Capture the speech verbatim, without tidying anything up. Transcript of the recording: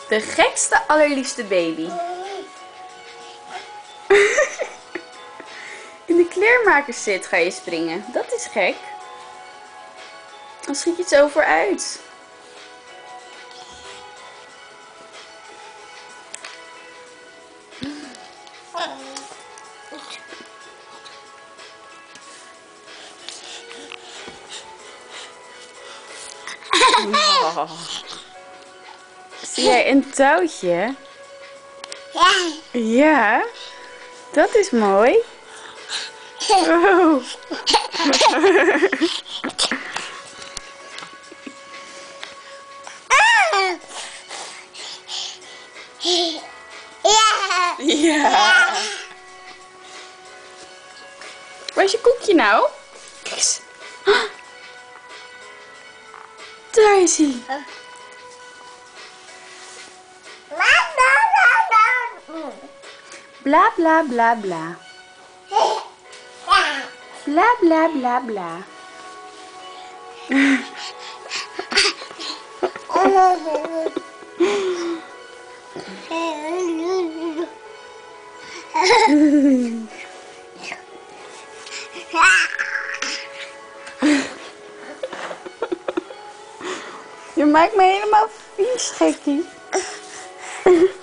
De gekste, allerliefste baby. In de kleermakerszit ga je springen. Dat is gek. Dan schiet je het zo vooruit. Oh. Zie jij een touwtje? Ja. Ja, dat is mooi. Oh. Ja. Ja. Waar is je koekje nou? Kijk eens. Daar is hij. Bla bla bla bla. Bla bla bla bla. Je maakt me helemaal vies, gekkie.